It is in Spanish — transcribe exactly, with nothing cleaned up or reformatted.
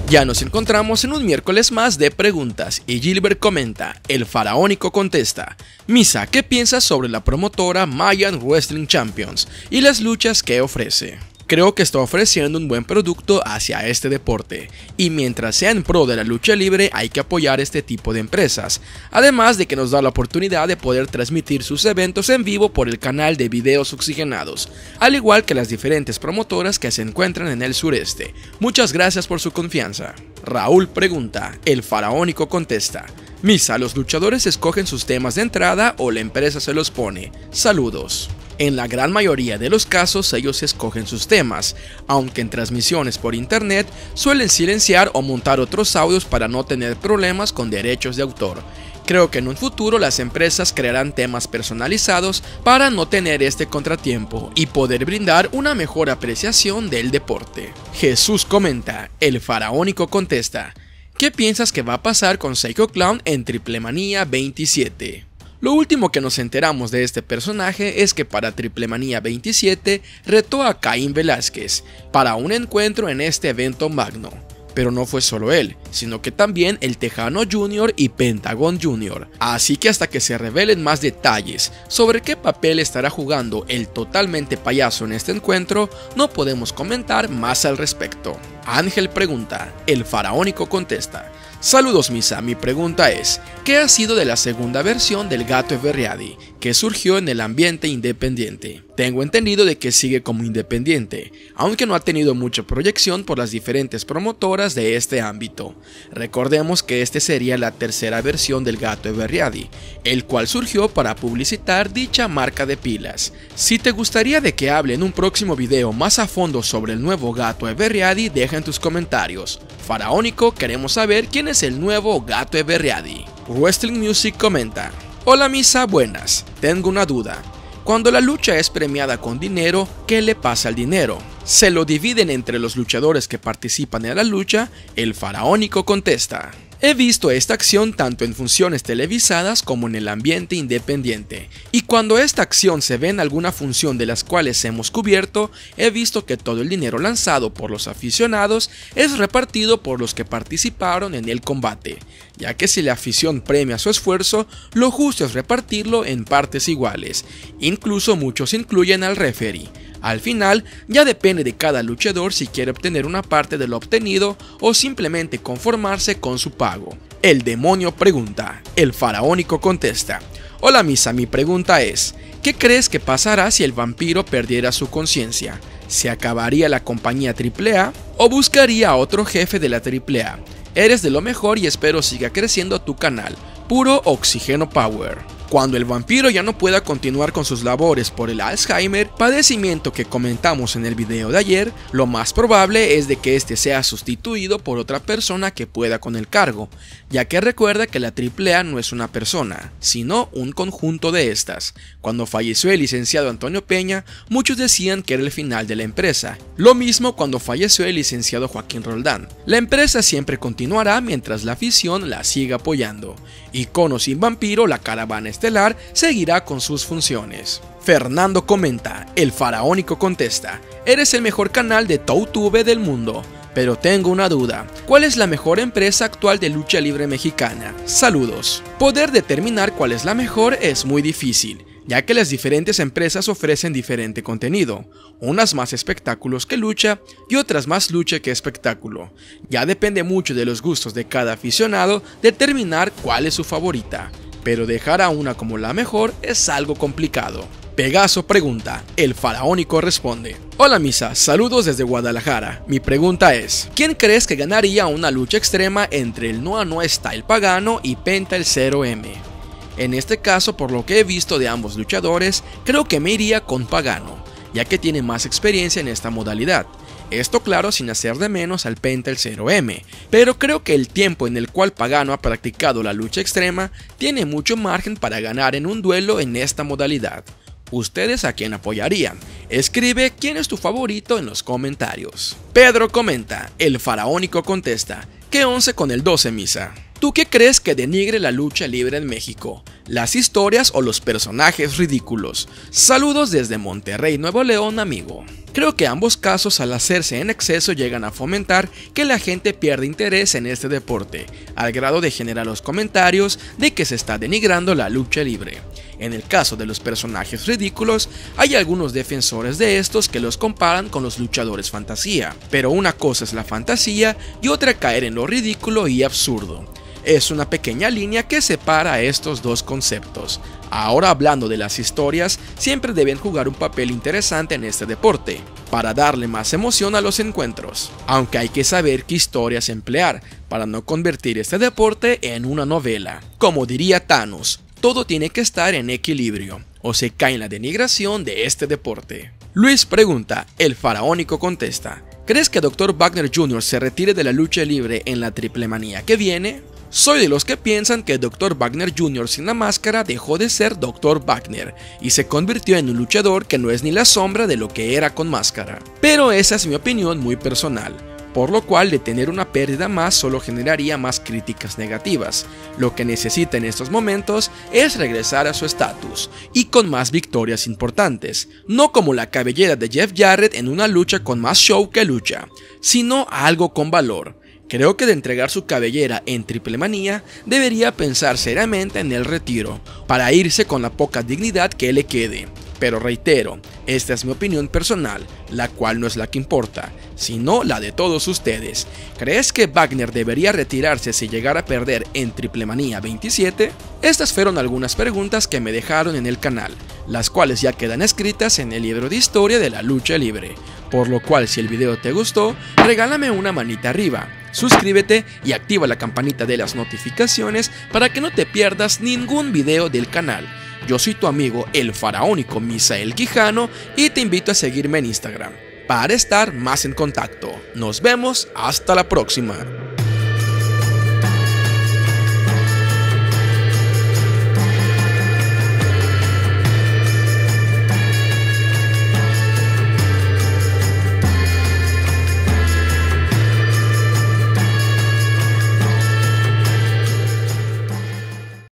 Ya nos encontramos en un miércoles más de preguntas y Gilbert comenta, el faraónico contesta, Misa, ¿qué piensas sobre la promotora Mayan Wrestling Champions y las luchas que ofrece? Creo que está ofreciendo un buen producto hacia este deporte, y mientras sea en pro de la lucha libre hay que apoyar este tipo de empresas, además de que nos da la oportunidad de poder transmitir sus eventos en vivo por el canal de videos oxigenados, al igual que las diferentes promotoras que se encuentran en el sureste. Muchas gracias por su confianza. Raúl pregunta, el faraónico contesta, Misa, ¿los luchadores escogen sus temas de entrada o la empresa se los pone? Saludos. En la gran mayoría de los casos ellos escogen sus temas, aunque en transmisiones por internet suelen silenciar o montar otros audios para no tener problemas con derechos de autor. Creo que en un futuro las empresas crearán temas personalizados para no tener este contratiempo y poder brindar una mejor apreciación del deporte. Jesús comenta, el faraónico contesta, ¿qué piensas que va a pasar con Psycho Clown en Triplemanía veintisiete? Lo último que nos enteramos de este personaje es que para Triplemanía veintisiete retó a Caín Velázquez para un encuentro en este evento magno. Pero no fue solo él, sino que también el Tejano Junior y Pentagon Junior. Así que hasta que se revelen más detalles sobre qué papel estará jugando el totalmente payaso en este encuentro, no podemos comentar más al respecto. Ángel pregunta, el faraónico contesta, saludos Misa, mi pregunta es, ¿qué ha sido de la segunda versión del Gato Everready, que surgió en el ambiente independiente? Tengo entendido de que sigue como independiente, aunque no ha tenido mucha proyección por las diferentes promotoras de este ámbito. Recordemos que este sería la tercera versión del Gato Everready, el cual surgió para publicitar dicha marca de pilas. Si te gustaría de que hable en un próximo video más a fondo sobre el nuevo Gato Everready, deja en tus comentarios. Faraónico, queremos saber quién es el nuevo Gato Everready. Wrestling Music comenta, hola Misa, buenas, tengo una duda. Cuando la lucha es premiada con dinero, ¿qué le pasa al dinero? ¿Se lo dividen entre los luchadores que participan en la lucha? El faraónico contesta, he visto esta acción tanto en funciones televisadas como en el ambiente independiente, y cuando esta acción se ve en alguna función de las cuales hemos cubierto, he visto que todo el dinero lanzado por los aficionados es repartido por los que participaron en el combate, ya que si la afición premia su esfuerzo, lo justo es repartirlo en partes iguales, incluso muchos incluyen al referee. Al final, ya depende de cada luchador si quiere obtener una parte de lo obtenido o simplemente conformarse con su pago. El demonio pregunta, el faraónico contesta, hola Misa, mi pregunta es, ¿qué crees que pasará si el vampiro perdiera su conciencia? ¿Se acabaría la compañía triple A o buscaría a otro jefe de la triple A? Eres de lo mejor y espero siga creciendo tu canal, puro Oxígeno Power. Cuando el vampiro ya no pueda continuar con sus labores por el Alzheimer, padecimiento que comentamos en el video de ayer, lo más probable es de que este sea sustituido por otra persona que pueda con el cargo, ya que recuerda que la triple A no es una persona, sino un conjunto de estas. Cuando falleció el licenciado Antonio Peña, muchos decían que era el final de la empresa. Lo mismo cuando falleció el licenciado Joaquín Roldán. La empresa siempre continuará mientras la afición la siga apoyando. Y con o sin vampiro, la caravana estelar seguirá con sus funciones. Fernando comenta, el faraónico contesta, eres el mejor canal de TowTube del mundo, pero tengo una duda, ¿cuál es la mejor empresa actual de lucha libre mexicana? Saludos. Poder determinar cuál es la mejor es muy difícil, ya que las diferentes empresas ofrecen diferente contenido, unas más espectáculos que lucha y otras más lucha que espectáculo. Ya depende mucho de los gustos de cada aficionado determinar cuál es su favorita, pero dejar a una como la mejor es algo complicado. Pegaso pregunta, el faraónico responde, hola Misa, saludos desde Guadalajara, mi pregunta es, ¿quién crees que ganaría una lucha extrema entre el Noa Noa Style Pagano y Penta el cero eme? En este caso, por lo que he visto de ambos luchadores, creo que me iría con Pagano, ya que tiene más experiencia en esta modalidad. Esto claro sin hacer de menos al Penta el cero eme, pero creo que el tiempo en el cual Pagano ha practicado la lucha extrema tiene mucho margen para ganar en un duelo en esta modalidad. ¿Ustedes a quién apoyarían? Escribe quién es tu favorito en los comentarios. Pedro comenta, el faraónico contesta, ¿qué once con el doce Misa? ¿Tú qué crees que denigre la lucha libre en México? las historias o los personajes ridículos. Saludos desde Monterrey, Nuevo León, amigo. Creo que ambos casos, al hacerse en exceso, llegan a fomentar que la gente pierda interés en este deporte, al grado de generar los comentarios de que se está denigrando la lucha libre. En el caso de los personajes ridículos, hay algunos defensores de estos que los comparan con los luchadores fantasía, pero una cosa es la fantasía y otra caer en lo ridículo y absurdo. Es una pequeña línea que separa a estos dos conceptos. Ahora, hablando de las historias, siempre deben jugar un papel interesante en este deporte, para darle más emoción a los encuentros, aunque hay que saber qué historias emplear para no convertir este deporte en una novela. Como diría Thanos, todo tiene que estar en equilibrio, o se cae en la denigración de este deporte. Luis pregunta, el faraónico contesta, ¿crees que doctor Wagner junior se retire de la lucha libre en la Triple Manía que viene? Soy de los que piensan que doctor Wagner junior sin la máscara dejó de ser doctor Wagner y se convirtió en un luchador que no es ni la sombra de lo que era con máscara. Pero esa es mi opinión muy personal, por lo cual de tener una pérdida más solo generaría más críticas negativas. Lo que necesita en estos momentos es regresar a su estatus y con más victorias importantes, no como la cabellera de Jeff Jarrett en una lucha con más show que lucha, sino algo con valor. Creo que de entregar su cabellera en Triple Manía, debería pensar seriamente en el retiro, para irse con la poca dignidad que le quede. Pero reitero, esta es mi opinión personal, la cual no es la que importa, sino la de todos ustedes. ¿Crees que Wagner debería retirarse si llegara a perder en Triple Manía veintisiete? Estas fueron algunas preguntas que me dejaron en el canal, las cuales ya quedan escritas en el libro de historia de la lucha libre. Por lo cual, si el video te gustó, regálame una manita arriba, suscríbete y activa la campanita de las notificaciones para que no te pierdas ningún video del canal. Yo soy tu amigo el faraónico Misael Quijano y te invito a seguirme en Instagram para estar más en contacto. Nos vemos hasta la próxima.